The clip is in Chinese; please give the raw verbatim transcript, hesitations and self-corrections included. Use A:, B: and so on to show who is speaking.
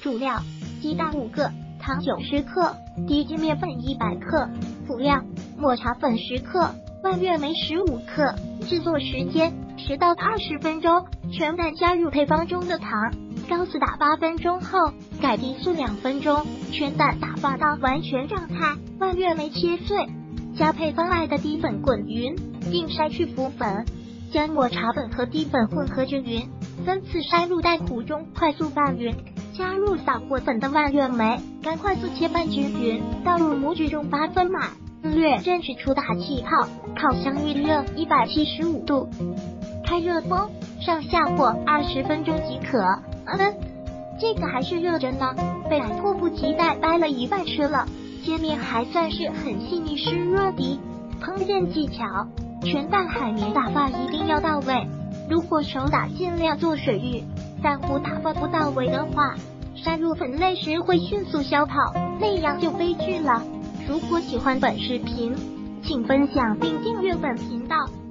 A: 主料：鸡蛋五个，糖九十克，低筋面粉一百克。辅料：抹茶粉十克，蔓越莓十五克。制作时间：十到二十分钟。全蛋加入配方中的糖，高速打八分钟后，改低速两分钟，全蛋打发到完全状态。蔓越莓切碎，加配方外的低粉滚匀，并筛去浮粉。将抹茶粉和低粉混合均匀，分次筛入袋壶中快速拌匀。加入撒过粉的蔓越莓，干快速切拌均匀，倒入模具中八分满，略震止出大气泡。烤箱预热一百七十五度，开热风，上下火二十分钟即可。嗯，这个还是热着呢，被俺迫不及待掰了一半吃了。煎面还算是很细腻湿润的。烹饪技巧：全蛋海绵打发一定要到位，如果手打尽量做水浴，蛋糊打发不到位的话，筛入粉类时会迅速消泡，那样就悲剧了。如果喜欢本视频，请分享并订阅本频道。